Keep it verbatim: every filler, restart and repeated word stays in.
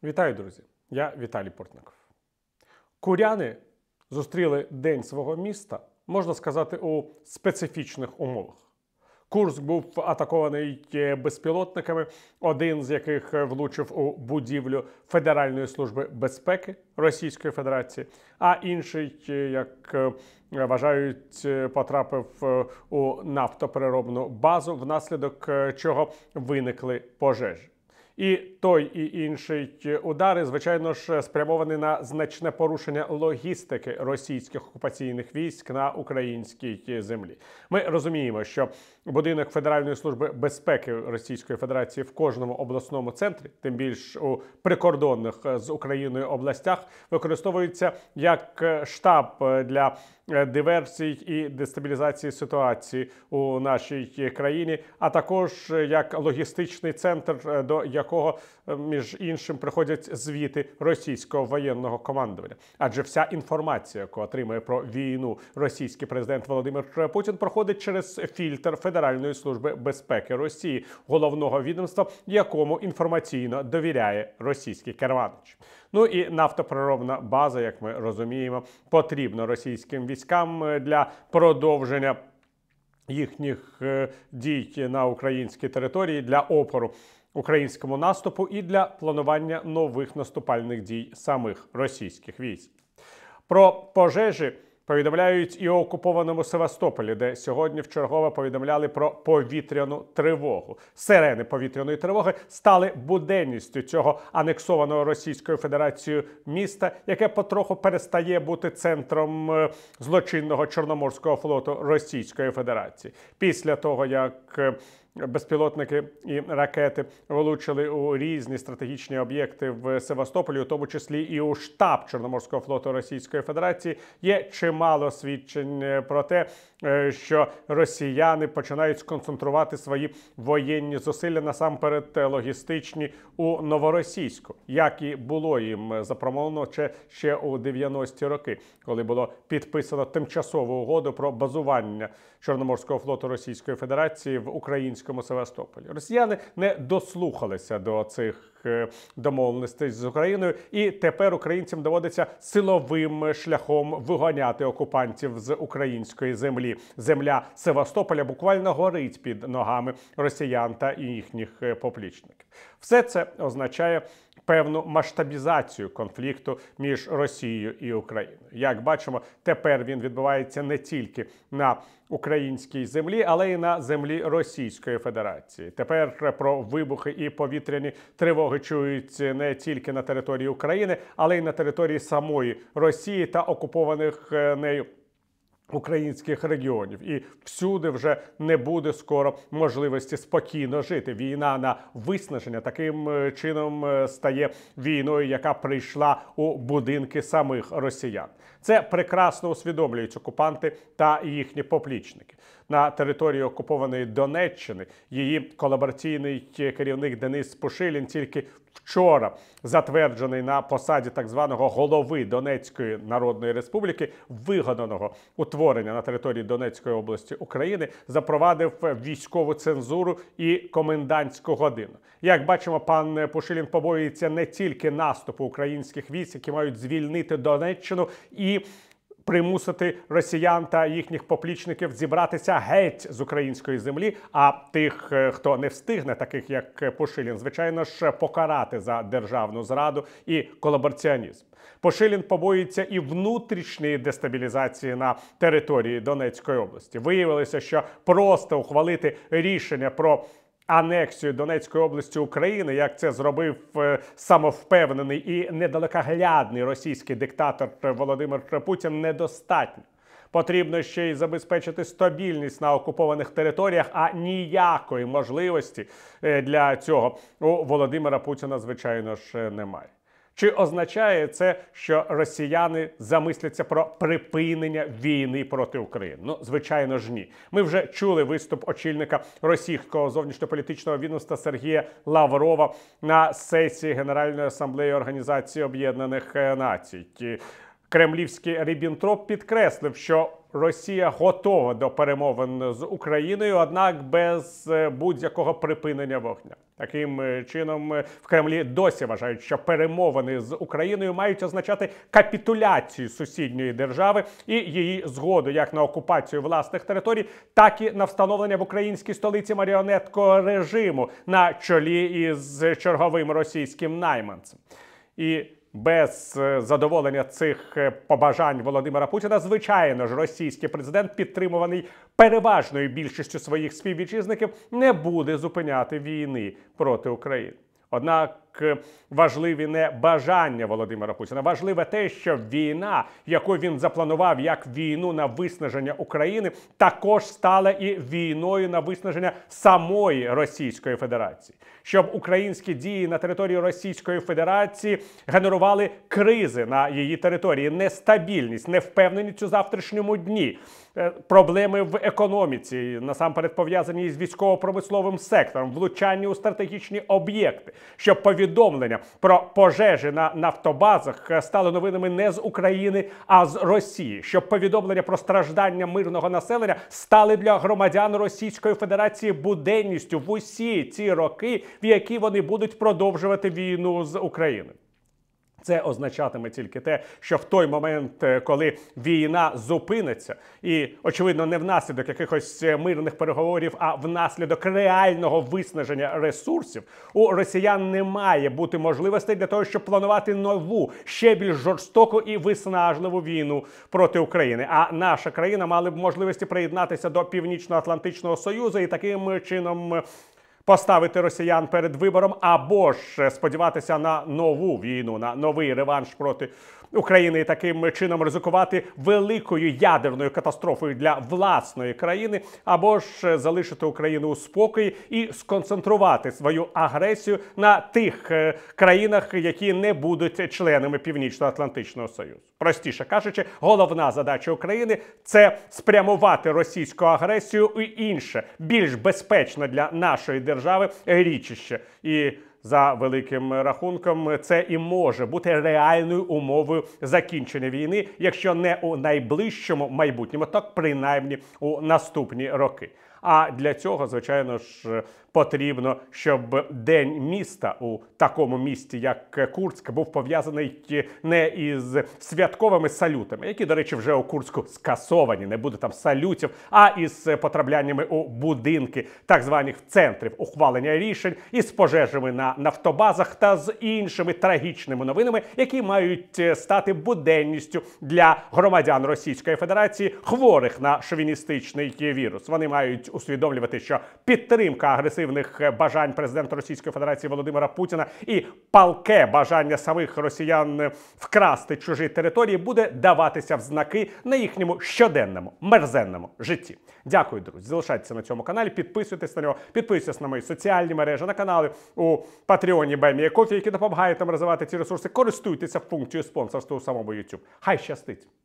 Вітаю, друзі! Я Віталій Портников. Куряни зустріли День свого міста, можна сказати, у специфічних умовах. Курськ був атакований безпілотниками, один з яких влучив у будівлю Федеральної служби безпеки Російської Федерації, а інший, як вважають, потрапив у нафтопереробну базу, внаслідок чого виникли пожежі. І той, і інший удари, звичайно ж, спрямовані на значне порушення логістики російських окупаційних військ на українській землі. Ми розуміємо, що будинок Федеральної служби безпеки Російської Федерації в кожному обласному центрі, тим більш у прикордонних з Україною областях, використовується як штаб для диверсій і дестабілізації ситуації у нашій країні, а також як логістичний центр, до якого, між іншим, приходять звіти російського воєнного командування. Адже вся інформація, яку отримує про війну російський президент Володимир Путін, проходить через фільтр Федеральної служби безпеки Росії, головного відомства, якому інформаційно довіряє російський керманич. Ну і нафтопереробна база, як ми розуміємо, потрібна російським військам для продовження їхніх дій на українській території, для опору українському наступу і для планування нових наступальних дій самих російських військ. Про пожежі повідомляють і у окупованому Севастополі, де сьогодні вчергове повідомляли про повітряну тривогу. Сирени повітряної тривоги стали буденністю цього анексованого Російською Федерацією міста, яке потроху перестає бути центром злочинного Чорноморського флоту Російської Федерації. Після того, як безпілотники і ракети влучили у різні стратегічні об'єкти в Севастополі, у тому числі і у штаб Чорноморського флоту Російської Федерації, є чимало свідчень про те, що росіяни починають сконцентрувати свої воєнні зусилля, насамперед логістичні, у Новоросійську, як і було їм запропоновано ще у дев'яності роки, коли було підписано тимчасову угоду про базування Чорноморського флоту Російської Федерації в українському Севастополі. Росіяни не дослухалися до цих домовленостей з Україною, і тепер українцям доводиться силовим шляхом виганяти окупантів з української землі. Земля Севастополя буквально горить під ногами росіян та їхніх поплічників. Все це означає певну масштабізацію конфлікту між Росією і Україною. Як бачимо, тепер він відбувається не тільки на українській землі, але й на землі Російської Федерації. Тепер про вибухи і повітряні тривоги чують не тільки на території України, але й на території самої Росії та окупованих нею українських регіонів. І всюди вже не буде скоро можливості спокійно жити. Війна на виснаження таким чином стає війною, яка прийшла у будинки самих росіян. Це прекрасно усвідомлюють окупанти та їхні поплічники. На території окупованої Донеччини її колабораційний керівник Денис Пушилін тільки вчора, затверджений на посаді так званого голови Донецької Народної Республіки, вигаданого утворення на території Донецької області України, запровадив військову цензуру і комендантську годину. Як бачимо, пан Пушилін побоюється не тільки наступу українських військ, які мають звільнити Донеччину і примусити росіян та їхніх поплічників зібратися геть з української землі, а тих, хто не встигне, таких як Пушилін, звичайно ж, покарати за державну зраду і колабораціонізм. Пушилін побоюється і внутрішньої дестабілізації на території Донецької області. Виявилося, що просто ухвалити рішення про анексію Донецької області України, як це зробив самовпевнений і недалекоглядний російський диктатор Володимир Путін, недостатньо. Потрібно ще й забезпечити стабільність на окупованих територіях, а ніякої можливості для цього у Володимира Путіна, звичайно ж, немає. Чи означає це, що росіяни замисляться про припинення війни проти України? Ну, звичайно ж, ні. Ми вже чули виступ очільника російського зовнішньополітичного відомства Сергія Лаврова на сесії Генеральної асамблеї Організації Об'єднаних Націй. Кремлівський Ріббентроп підкреслив, що Росія готова до перемовин з Україною, однак без будь-якого припинення вогню. Таким чином, в Кремлі досі вважають, що перемовини з Україною мають означати капітуляцію сусідньої держави і її згоду як на окупацію власних територій, так і на встановлення в українській столиці маріонеткового режиму на чолі із черговим російським найманцем. І без задоволення цих побажань Володимира Путіна, звичайно ж, російський президент, підтримуваний переважною більшістю своїх співвітчизників, не буде зупиняти війни проти України. Однак важливі не бажання Володимира Путіна, важливе те, що війна, яку він запланував як війну на виснаження України, також стала і війною на виснаження самої Російської Федерації. Щоб українські дії на території Російської Федерації генерували кризи на її території, нестабільність, невпевненість у завтрашньому дні, проблеми в економіці, насамперед пов'язані з військово-промисловим сектором, влучання у стратегічні об'єкти, щоб повідомлення про пожежі на нафтобазах стали новинами не з України, а з Росії, щоб повідомлення про страждання мирного населення стали для громадян Російської Федерації буденністю в усі ці роки, в які вони будуть продовжувати війну з Україною. Це означатиме тільки те, що в той момент, коли війна зупиниться, і, очевидно, не внаслідок якихось мирних переговорів, а внаслідок реального виснаження ресурсів, у росіян не має бути можливостей для того, щоб планувати нову, ще більш жорстоку і виснажливу війну проти України. А наша країна мала б можливості приєднатися до Північно-Атлантичного Союзу і таким чином поставити росіян перед вибором або ж сподіватися на нову війну, на новий реванш проти України і таким чином ризикувати великою ядерною катастрофою для власної країни, або ж залишити Україну у спокої і сконцентрувати свою агресію на тих е, країнах, які не будуть членами Північно-Атлантичного Союзу. Простіше кажучи, головна задача України – це спрямувати російську агресію у інше, більш безпечне для нашої держави річище. І за великим рахунком, це і може бути реальною умовою закінчення війни, якщо не у найближчому майбутньому, так принаймні у наступні роки. А для цього, звичайно ж, потрібно, щоб День міста у такому місті, як Курськ, був пов'язаний не із святковими салютами, які, до речі, вже у Курську скасовані, не буде там салютів, а із потрапляннями у будинки так званих центрів ухвалення рішень, із пожежами на нафтобазах та з іншими трагічними новинами, які мають стати буденністю для громадян Російської Федерації, хворих на шовіністичний вірус. Вони мають усвідомлювати, що підтримка агресивних бажань президента Російської Федерації Володимира Путіна і палке бажання самих росіян вкрасти чужі території буде даватися в знаки на їхньому щоденному, мерзенному житті. Дякую, друзі. Залишайтеся на цьому каналі, підписуйтесь на нього, підписуйтесь на мої соціальні мережі, на канали у Патреоні BuyMeACoffee, які допомагають нам розвивати ці ресурси. Користуйтеся функцією спонсорства у самому YouTube. Хай щастить!